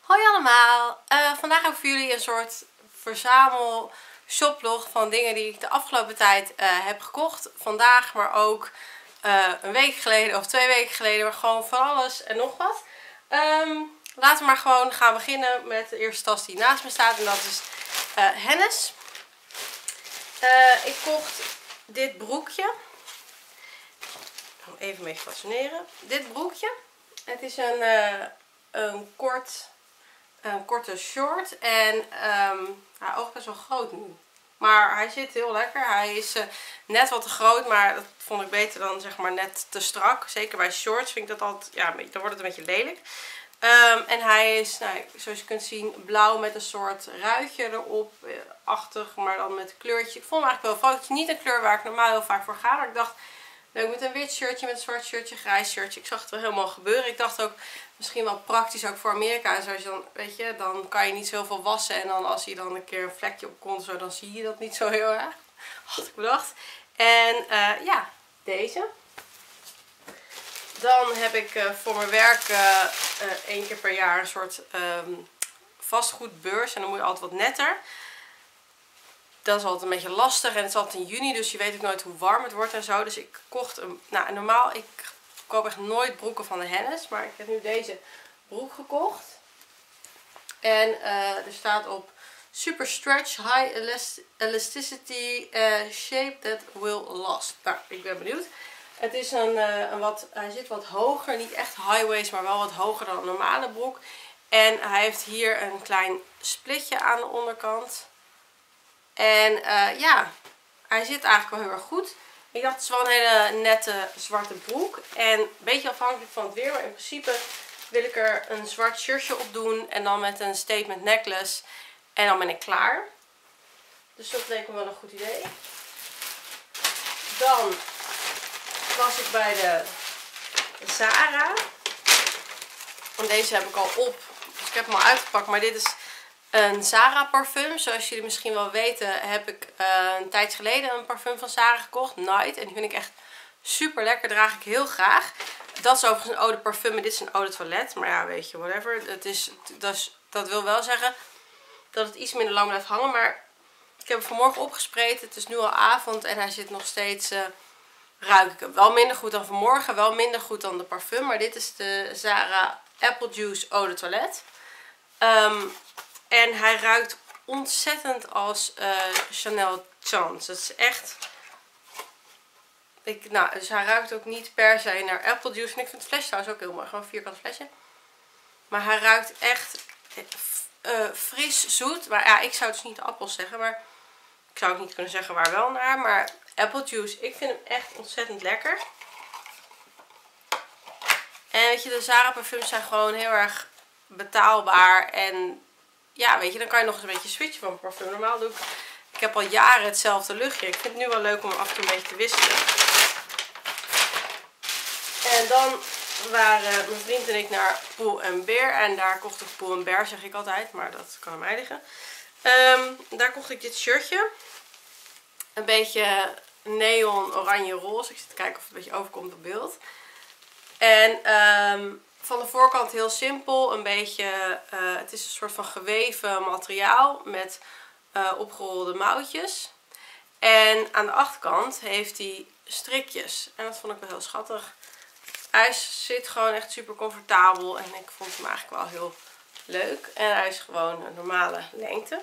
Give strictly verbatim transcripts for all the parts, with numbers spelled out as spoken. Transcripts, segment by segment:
Hoi allemaal! Uh, vandaag heb ik voor jullie een soort verzamel shoplog van dingen die ik de afgelopen tijd uh, heb gekocht. Vandaag, maar ook uh, een week geleden of twee weken geleden. Maar gewoon van alles en nog wat. Um, laten we maar gewoon gaan beginnen met de eerste tas die naast me staat. En dat is uh, Hennes. Uh, ik kocht dit broekje. Ik ga hem even mee fascineren. Dit broekje. Het is een, uh, een kort... Een korte short en um, hij oogt best wel groot nu. Maar hij zit heel lekker. Hij is uh, net wat te groot, maar dat vond ik beter dan zeg maar net te strak. Zeker bij shorts vind ik dat altijd, ja, dan wordt het een beetje lelijk. Um, en hij is, nou, zoals je kunt zien, blauw met een soort ruitje erop. Uh, achtig, maar dan met een kleurtje. Ik vond hem eigenlijk wel fout. Het is niet een kleur waar ik normaal heel vaak voor ga. Maar ik dacht, leuk met een wit shirtje, met een zwart shirtje, grijs shirtje. Ik zag het wel helemaal gebeuren. Ik dacht ook, misschien wel praktisch ook voor Amerika. En zoals je dan, weet je, dan kan je niet zoveel wassen. En dan als je dan een keer een vlekje op komt, zo, dan zie je dat niet zo heel erg. Had ik bedacht. En uh, ja, deze. Dan heb ik uh, voor mijn werk uh, uh, één keer per jaar een soort um, vastgoedbeurs. En dan moet je altijd wat netter. Dat is altijd een beetje lastig. En het is altijd in juni, dus je weet ook nooit hoe warm het wordt en zo. Dus ik kocht een... Nou, normaal, ik koop echt nooit broeken van de Hennes. Maar ik heb nu deze broek gekocht. En uh, er staat op Super Stretch, High elast Elasticity, uh, Shape that will last. Nou, ik ben benieuwd. Het is een, uh, een wat... Hij zit wat hoger. Niet echt high waist, maar wel wat hoger dan een normale broek. En hij heeft hier een klein splitje aan de onderkant. En uh, ja, hij zit eigenlijk wel heel erg goed. Ik dacht, het is wel een hele nette zwarte broek. En een beetje afhankelijk van het weer. Maar in principe wil ik er een zwart shirtje op doen. En dan met een statement necklace. En dan ben ik klaar. Dus dat leek me wel een goed idee. Dan was ik bij de Zara. En deze heb ik al op. Dus ik heb hem al uitgepakt. Maar dit is... een Zara parfum. Zoals jullie misschien wel weten heb ik uh, een tijd geleden een parfum van Zara gekocht. Night. En die vind ik echt super lekker. Draag ik heel graag. Dat is overigens een eau de parfum en dit is een eau de toilet. Maar ja, weet je, whatever. Het is, dat, is, dat wil wel zeggen dat het iets minder lang blijft hangen. Maar ik heb hem vanmorgen opgespreid. Het is nu al avond en hij zit nog steeds... Uh, ruik ik hem. Wel minder goed dan vanmorgen. Wel minder goed dan de parfum. Maar dit is de Zara Apple Juice eau de toilet. Um, En hij ruikt ontzettend als uh, Chanel Chance. Het is echt... Ik, nou, dus hij ruikt ook niet per se naar apple juice. En ik vind het flesje trouwens ook heel mooi. Gewoon een vierkant flesje. Maar hij ruikt echt uh, fris, zoet. Maar ja, ik zou dus niet appels zeggen. Maar ik zou ook niet kunnen zeggen waar wel naar. Maar apple juice, ik vind hem echt ontzettend lekker. En weet je, de Zara parfums zijn gewoon heel erg betaalbaar. En... ja, weet je, dan kan je nog eens een beetje switchen van parfum. Normaal doe ik... Ik heb al jaren hetzelfde luchtje. Ik vind het nu wel leuk om af en toe een beetje te wisselen. En dan waren mijn vriend en ik naar Pull and Bear. En daar kocht ik Pull and Bear, zeg ik altijd. Maar dat kan aan mij liggen. Um, daar kocht ik dit shirtje. Een beetje neon oranje roze. Ik zit te kijken of het een beetje overkomt op beeld. En... Um, van de voorkant heel simpel, een beetje, uh, het is een soort van geweven materiaal met uh, opgerolde mouwtjes. En aan de achterkant heeft hij strikjes. En dat vond ik wel heel schattig. Hij zit gewoon echt super comfortabel en ik vond hem eigenlijk wel heel leuk. En hij is gewoon een normale lengte.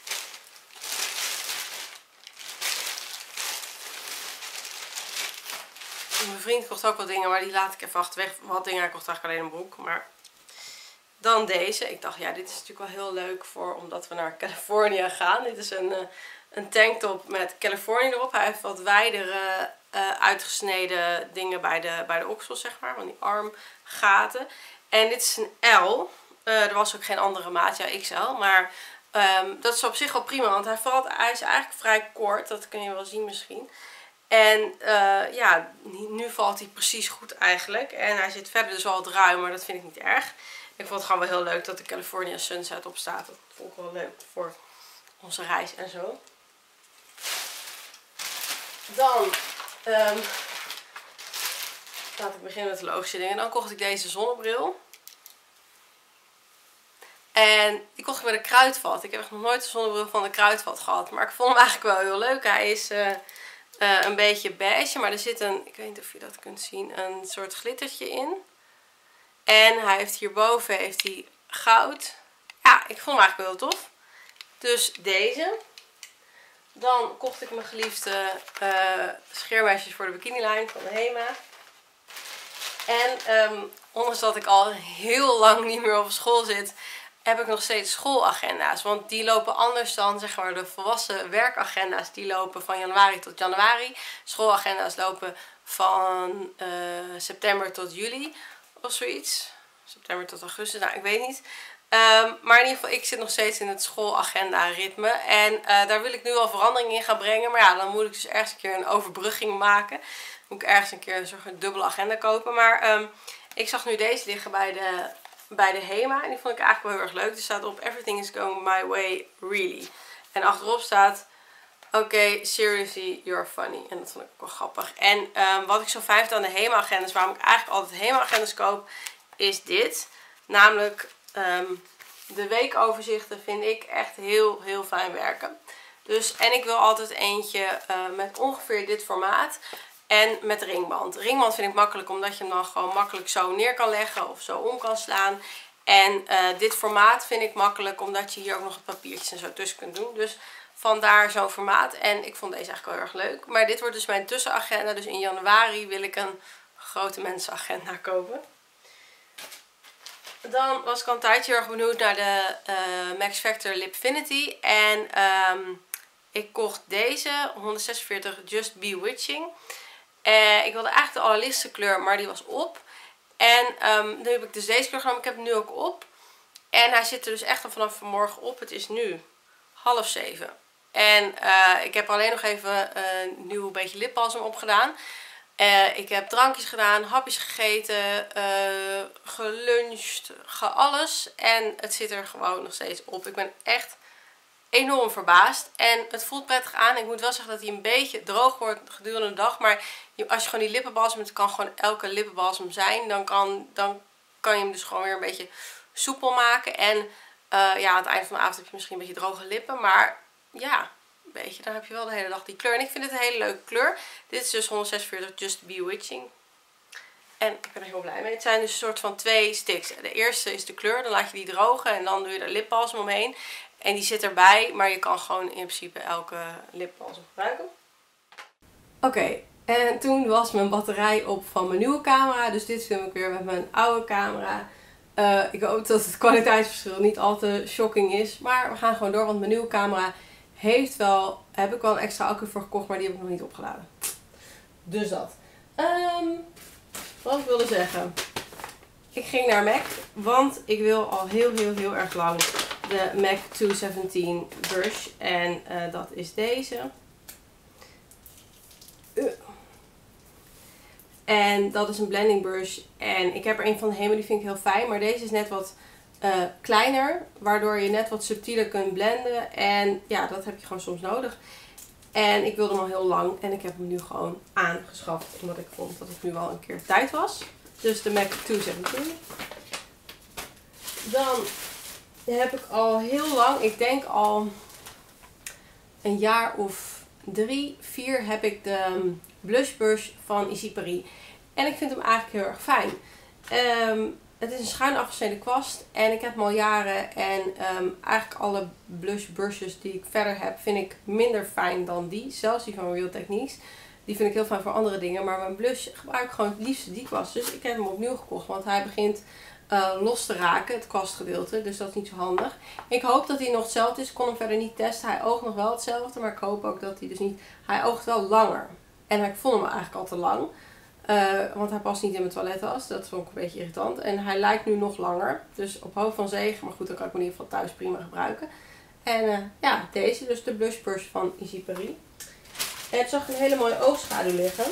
Mijn vriend kocht ook wat dingen, maar die laat ik even achterweg. Wat dingen, hij kocht eigenlijk alleen een broek. Maar dan deze. Ik dacht, ja, dit is natuurlijk wel heel leuk voor, omdat we naar Californië gaan. Dit is een, uh, een tanktop met Californië erop. Hij heeft wat wijdere uh, uitgesneden dingen bij de, bij de oksels, zeg maar. Van die armgaten. En dit is een L. Uh, er was ook geen andere maat, ja, X L. Maar um, dat is op zich wel prima, want hij, valt, hij is eigenlijk vrij kort. Dat kun je wel zien misschien. En uh, ja, nu valt hij precies goed eigenlijk. En hij zit verder dus wel wat ruim, maar dat vind ik niet erg. Ik vond het gewoon wel heel leuk dat de California Sunset op staat. Dat vond ik wel leuk voor onze reis en zo. Dan, um, laat ik beginnen met de logische dingen. Dan kocht ik deze zonnebril. En die kocht ik bij de Kruidvat. Ik heb echt nog nooit een zonnebril van de Kruidvat gehad. Maar ik vond hem eigenlijk wel heel leuk. Hij is uh, uh, een beetje beige. Maar er zit een, ik weet niet of je dat kunt zien, een soort glittertje in. En hij heeft hierboven heeft hij goud. Ja, ik vond hem eigenlijk wel heel tof. Dus deze. Dan kocht ik mijn geliefde uh, scheermesjes voor de bikinilijn van de Hema. En um, ondanks dat ik al heel lang niet meer op school zit, heb ik nog steeds schoolagenda's. Want die lopen anders dan zeg maar de volwassen werkagenda's. Die lopen van januari tot januari. Schoolagenda's lopen van uh, september tot juli of zoiets. September tot augustus, nou ik weet niet. Um, maar in ieder geval, ik zit nog steeds in het schoolagenda ritme. En uh, daar wil ik nu al verandering in gaan brengen. Maar ja, dan moet ik dus ergens een keer een overbrugging maken. Dan moet ik ergens een keer een soort dubbele agenda kopen. Maar um, ik zag nu deze liggen bij de, bij de Hema. En die vond ik eigenlijk wel heel erg leuk. Er staat op Everything is going my way, really. En achterop staat, oké, okay, seriously, you're funny. En dat vond ik ook wel grappig. En um, wat ik zo fijn vind aan de Hema agendas, waarom ik eigenlijk altijd Hema agendas koop, is dit. Namelijk um, de weekoverzichten vind ik echt heel, heel fijn werken. Dus, en ik wil altijd eentje uh, met ongeveer dit formaat. En met ringband. Ringband vind ik makkelijk omdat je hem dan gewoon makkelijk zo neer kan leggen of zo om kan slaan. En uh, dit formaat vind ik makkelijk omdat je hier ook nog wat papiertjes en zo tussen kunt doen. Dus vandaar zo'n formaat. En ik vond deze eigenlijk wel erg leuk. Maar dit wordt dus mijn tussenagenda. Dus in januari wil ik een grote mensenagenda kopen. Dan was ik al een tijdje heel erg benieuwd naar de uh, Max Factor Lipfinity. En um, ik kocht deze honderdzesenveertig Just Bewitching. Uh, ik wilde eigenlijk de allerlichtste kleur, maar die was op. En um, nu heb ik dus deze kleur genomen. Ik heb hem nu ook op. En hij zit er dus echt al vanaf vanmorgen op. Het is nu half zeven. En uh, ik heb er alleen nog even een uh, nieuw beetje lipbalsem op gedaan. Uh, ik heb drankjes gedaan, hapjes gegeten, uh, geluncht, ge alles. En het zit er gewoon nog steeds op. Ik ben echt enorm verbaasd. En het voelt prettig aan. Ik moet wel zeggen dat hij een beetje droog wordt gedurende de dag. Maar als je gewoon die lippenbalsem, het kan gewoon elke lippenbalsem zijn. Dan kan, dan kan je hem dus gewoon weer een beetje soepel maken. En uh, ja, aan het eind van de avond heb je misschien een beetje droge lippen. Maar ja, een beetje, dan heb je wel de hele dag die kleur. En ik vind het een hele leuke kleur. Dit is dus honderdzesenveertig Just Bewitching. En ik ben er heel blij mee. Het zijn dus een soort van twee sticks. De eerste is de kleur, dan laat je die drogen en dan doe je er lipbalsem omheen. En die zit erbij, maar je kan gewoon in principe elke lipbalsem gebruiken. Oké, okay, en toen was mijn batterij op van mijn nieuwe camera. Dus dit film ik weer met mijn oude camera. Uh, ik hoop dat het kwaliteitsverschil niet al te shocking is. Maar we gaan gewoon door, want mijn nieuwe camera heeft wel, heb ik wel een extra accu voor gekocht, maar die heb ik nog niet opgeladen. Dus dat. Um, wat ik wilde zeggen. Ik ging naar Mac, want ik wil al heel heel heel erg lang de Mac tweehonderdzeventien brush. En uh, dat is deze. Uh. En dat is een blending brush. En ik heb er een van de Hema, die vind ik heel fijn. Maar deze is net wat uh, kleiner. Waardoor je net wat subtieler kunt blenden. En ja, dat heb je gewoon soms nodig. En ik wilde hem al heel lang. En ik heb hem nu gewoon aangeschaft. Omdat ik vond dat het nu wel een keer tijd was. Dus de Mac tweehonderdzeventien. Dan heb ik al heel lang, ik denk al een jaar of drie, vier, heb ik de blush brush van Easy Paris. En ik vind hem eigenlijk heel erg fijn. Um, het is een schuin afgesneden kwast. En ik heb hem al jaren. En um, eigenlijk alle blush brushes die ik verder heb, vind ik minder fijn dan die. Zelfs die van Real Techniques. Die vind ik heel fijn voor andere dingen. Maar mijn blush gebruik ik gewoon het liefste die kwast. Dus ik heb hem opnieuw gekocht. Want hij begint uh, los te raken, het kwastgedeelte. Dus dat is niet zo handig. Ik hoop dat hij nog hetzelfde is. Ik kon hem verder niet testen. Hij oogt nog wel hetzelfde. Maar ik hoop ook dat hij dus niet... Hij oogt wel langer. En ik vond hem eigenlijk al te lang. Uh, want hij past niet in mijn toilettas. Dat vond ik een beetje irritant. En hij lijkt nu nog langer. Dus op hoop van zegen. Maar goed, dan kan ik hem in ieder geval thuis prima gebruiken. En uh, ja, deze. Dus de blush brush van Easy Paris. En het zag een hele mooie oogschaduw liggen.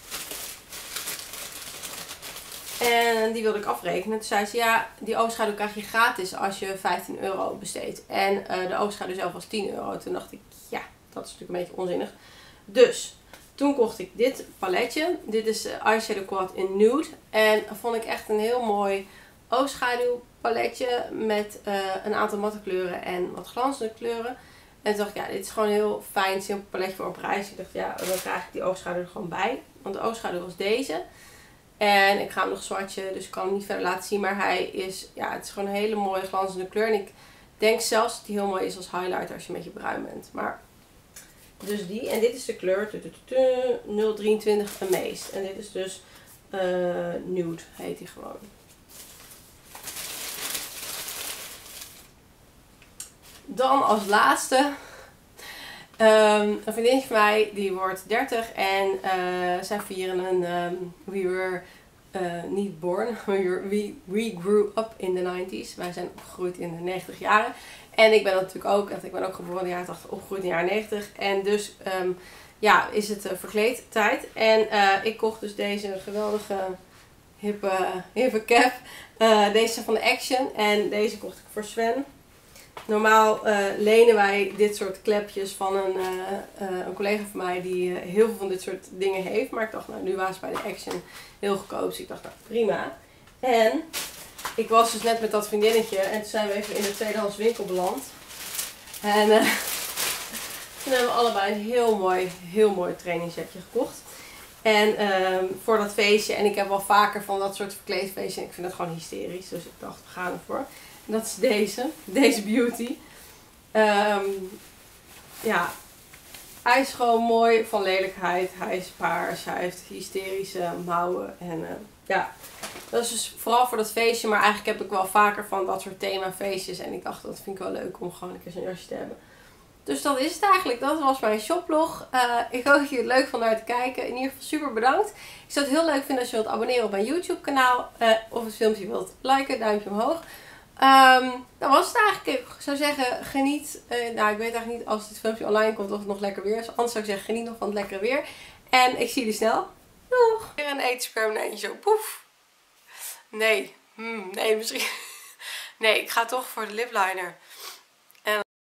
En die wilde ik afrekenen. Toen zei ze, ja, die oogschaduw krijg je gratis als je vijftien euro besteedt. En uh, de oogschaduw zelf was tien euro. Toen dacht ik, ja, dat is natuurlijk een beetje onzinnig. Dus, toen kocht ik dit paletje. Dit is uh, Eyeshadow Quad in Nude. En vond ik echt een heel mooi oogschaduwpaletje met uh, een aantal matte kleuren en wat glanzende kleuren. En toen dacht ik, ja, dit is gewoon een heel fijn, simpel paletje voor op reis. Ik dacht, ja, dan krijg ik die oogschaduw er gewoon bij. Want de oogschaduw was deze. En ik ga hem nog zwartje, dus ik kan hem niet verder laten zien. Maar hij is, ja, het is gewoon een hele mooie glanzende kleur. En ik denk zelfs dat hij heel mooi is als highlighter als je een beetje bruin bent. Maar, dus die. En dit is de kleur nul drieëntwintig Amazed. En dit is dus uh, nude, heet hij gewoon. Dan als laatste, um, een vriendinnetje van mij, die wordt dertig en uh, zij vieren een um, We Were uh, Niet Born, we, we Grew Up in the nineties. Wij zijn opgegroeid in de negentig jaren. En ik ben dat natuurlijk ook, ik ben ook geboren in de jaren tachtig, opgegroeid in de jaren negentig. En dus um, ja, is het uh, verkleedtijd. En uh, ik kocht dus deze geweldige hippe, hippe cap. Uh, deze van de Action en deze kocht ik voor Sven. Normaal uh, lenen wij dit soort klepjes van een, uh, uh, een collega van mij die uh, heel veel van dit soort dingen heeft. Maar ik dacht, nou, nu was het bij de Action heel goedkoop. Dus ik dacht, nou, prima. En ik was dus net met dat vriendinnetje en toen zijn we even in de tweedehands winkel beland. En uh, toen hebben we allebei een heel mooi, heel mooi trainingsjekje gekocht. En uh, voor dat feestje, en ik heb wel vaker van dat soort verkleedfeestjes en ik vind dat gewoon hysterisch. Dus ik dacht, we gaan ervoor. En dat is deze, deze beauty. Um, ja, hij is gewoon mooi van lelijkheid. Hij is paars, hij heeft hysterische mouwen. En uh, ja, dat is dus vooral voor dat feestje. Maar eigenlijk heb ik wel vaker van dat soort themafeestjes. En ik dacht, dat vind ik wel leuk om gewoon een keer zo'n jasje te hebben. Dus dat is het eigenlijk. Dat was mijn shoplog. Uh, ik hoop dat je het leuk vond naar te kijken. In ieder geval super bedankt. Ik zou het heel leuk vinden als je wilt abonneren op mijn YouTube kanaal. Uh, of het filmpje wilt liken, duimpje omhoog. Um, dat was het eigenlijk. Ik zou zeggen, geniet. Uh, nou, ik weet eigenlijk niet als dit filmpje online komt of het nog lekker weer is. Anders zou ik zeggen, geniet nog van het lekkere weer. En ik zie jullie snel. Doeg! Weer een etenspermanentje zo. Poef. Nee. Hmm, nee, misschien. Nee, ik ga toch voor de lip liner.